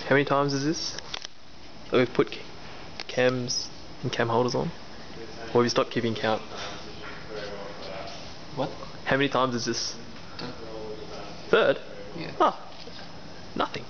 How many times is this that we've put cams and cam holders on? Or have you stopped keeping count? What? How many times is this? Third. Third? Yeah. Ah, nothing.